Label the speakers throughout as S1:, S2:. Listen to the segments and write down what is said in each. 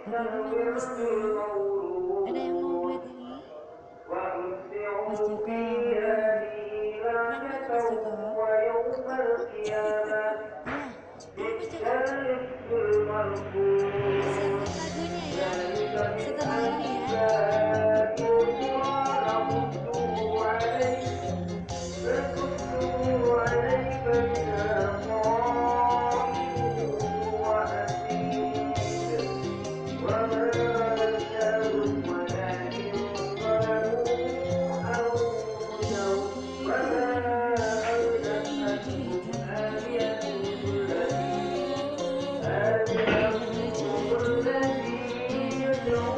S1: Oke, gimana Mas Dul? Ada yang mau duet ini? Mas Joko, mana? Yang mana Mas Joko? Iya, ayo Mas Joko. Udah siapin lagunya ya. Setelah ini ya. Ayo kita berjadilah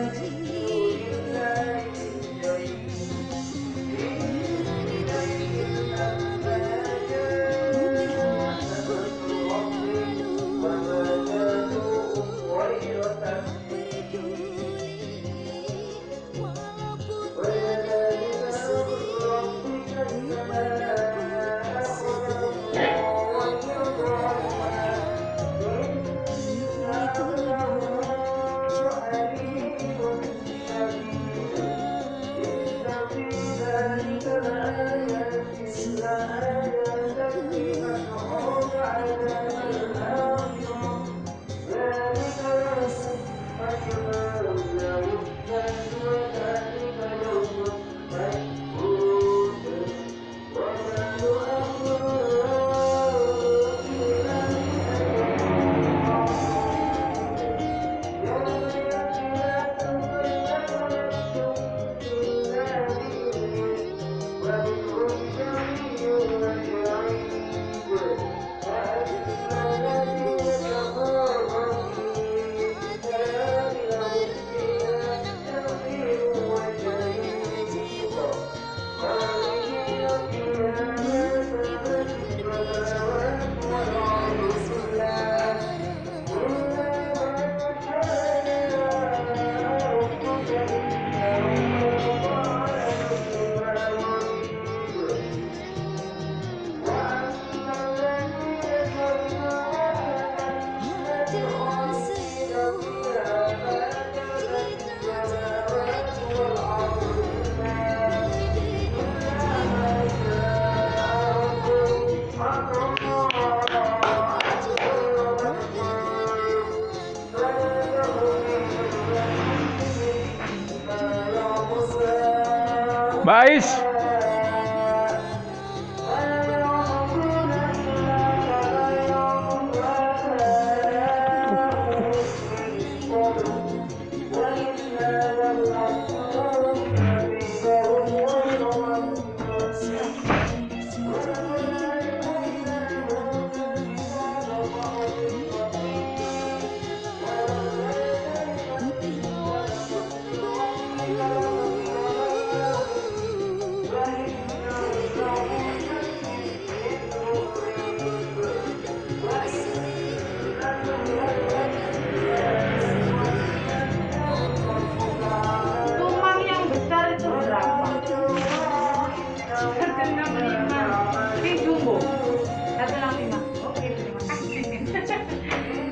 S1: sejiwa. Langit berkelabu, bumi pun berlalu. Tak peduli, walaupun terlalu sedih, dimanapun segala itu dua Ku mohon hati yang merana, rupanya jiwa mimpi berbicara adalah semua cita-cita
S2: Bais.
S3: Tumpang yang besar itu berapa? 165. Ini jumbo. 165. Oke, terima kasih.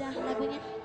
S1: lagunya?